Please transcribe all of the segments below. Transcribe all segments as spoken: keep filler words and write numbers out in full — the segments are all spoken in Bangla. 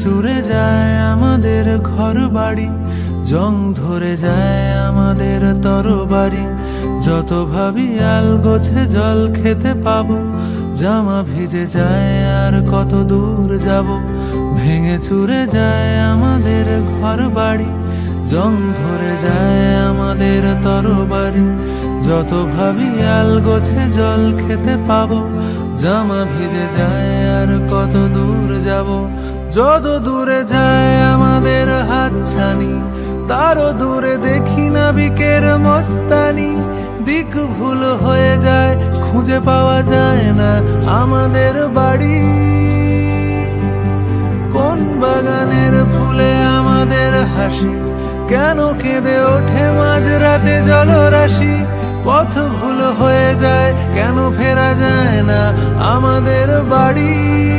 চুরে যায় আমাদের ঘর বাড়ি, জং ধরে যায় আমাদের তরবারি। যত ভাবি আল গোছে জল খেতে পাবো, জামা ভিজে যায় আর কত দূর যাব। ভেঙে চুরে যায় আমাদের ঘর বাড়ি, জং ধরে যায় আমাদের তরবারি। যত ভাবি আল গোছে জল খেতে পাবো, জামা ভিজে যায় আর কত দূর যাব। যত দূরে যায় আমাদের হাতছানি, তারও দূরে দেখি নাবিকের মস্তানি। দিক ভুল হয়ে যায়, খুঁজে পাওয়া যায় না আমাদের বাড়ি। কোন বাগানের ফুলে আমাদের হাসি, কেন কেঁদে ওঠে মাঝরাতে জলরাশি। পথ ভুল হয়ে যায়, কেন ফেরা যায় না আমাদের বাড়ি।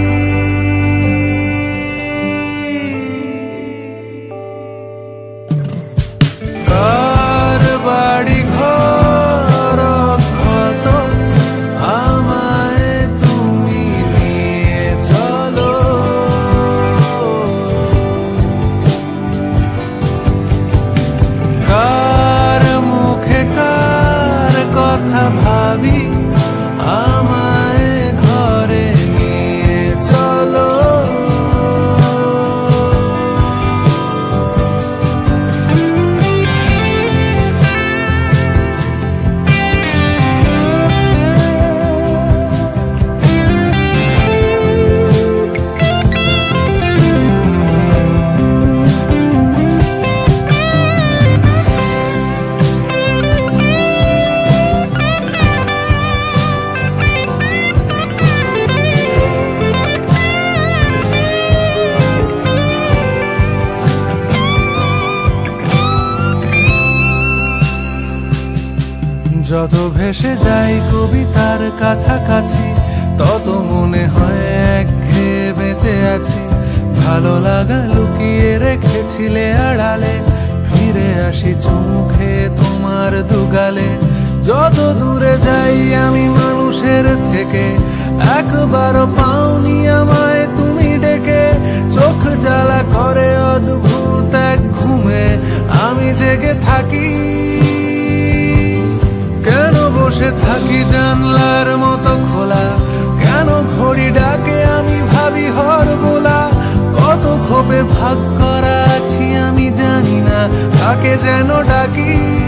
কার বাড়ি ঘর ক্ষত, আমায় তুমি নিয়ে চলো। কার মুখে কার কথা ভাবি, আমায় ঘরে নিয়ে চলো। যত ভেসে যাই কবিতার কাছাকাছি, তত মনে হয় একঘেয়ে বেঁচে আছি। ভালো লাগা লুকিয়ে রেখেছিলে আড়ালে, ফিরে আসি চোখে তোমার দুগালে। যত দূরে যাই আমি মানুষের থেকে, একবারও পাওনি আমায় তুমি ডেকে। চোখ জ্বালা করে অদ্ভুত এক ঘুমে আমি জেগে থাকি। কেন বসে থাকি জানলার মতো খোলা, কেন ঘড়ি ডাকে আমি ভাবি হরবোলা। কত ক্ষোভে ভাগ করা আছি আমি জানি না, কাকে যেন ডাকি।